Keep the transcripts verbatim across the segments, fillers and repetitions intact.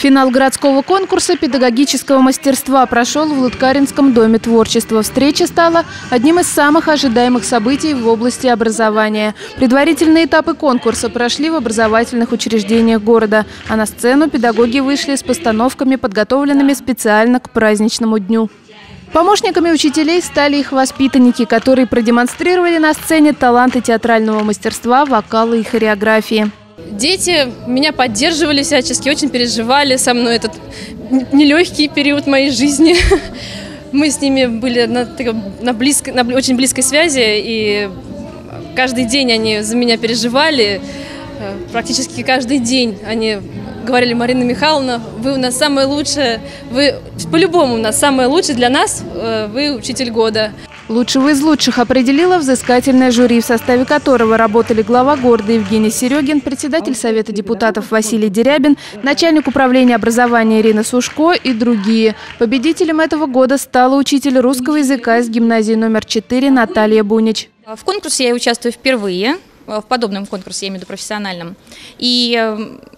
Финал городского конкурса педагогического мастерства прошел в Лыткаринском доме творчества. Встреча стала одним из самых ожидаемых событий в области образования. Предварительные этапы конкурса прошли в образовательных учреждениях города, а на сцену педагоги вышли с постановками, подготовленными специально к праздничному дню. Помощниками учителей стали их воспитанники, которые продемонстрировали на сцене таланты театрального мастерства, вокала и хореографии. Дети меня поддерживали всячески, очень переживали со мной этот нелегкий период моей жизни. Мы с ними были на, на, близко, на очень близкой связи, и каждый день они за меня переживали. Практически каждый день они говорили: Марина Михайловна, вы у нас самая лучшая, вы по-любому у нас самая лучшая, для нас вы учитель года. Лучшего из лучших определило взыскательное жюри, в составе которого работали глава города Евгений Серегин, председатель Совета депутатов Василий Дерябин, начальник управления образования Ирина Сушко и другие. Победителем этого года стала учитель русского языка из гимназии номер четыре Наталья Бунич. В конкурсе я участвую впервые, в подобном конкурсе, я имею в виду профессиональном. И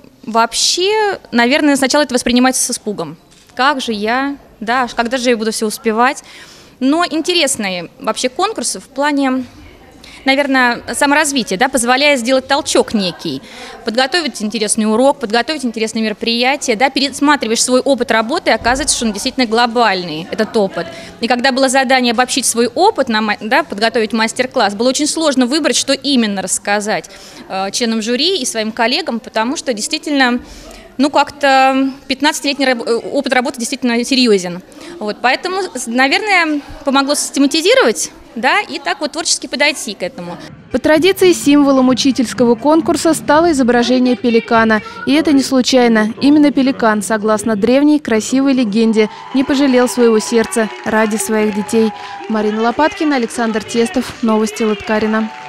вообще, наверное, сначала это воспринимается с испугом. Как же я, да, когда же я буду все успевать? Но интересный вообще конкурс в плане, наверное, саморазвития, да, позволяет сделать толчок некий, подготовить интересный урок, подготовить интересное мероприятие, да, пересматриваешь свой опыт работы, и оказывается, что он действительно глобальный, этот опыт. И когда было задание обобщить свой опыт, да, подготовить мастер-класс, было очень сложно выбрать, что именно рассказать э, членам жюри и своим коллегам, потому что действительно... Ну, как-то пятнадцатилетний опыт работы действительно серьезен. Вот, поэтому, наверное, помогло систематизировать, да, и так вот творчески подойти к этому. По традиции символом учительского конкурса стало изображение пеликана. И это не случайно. Именно пеликан, согласно древней красивой легенде, не пожалел своего сердца ради своих детей. Марина Лопаткина, Александр Тестов. Новости Лыткарина.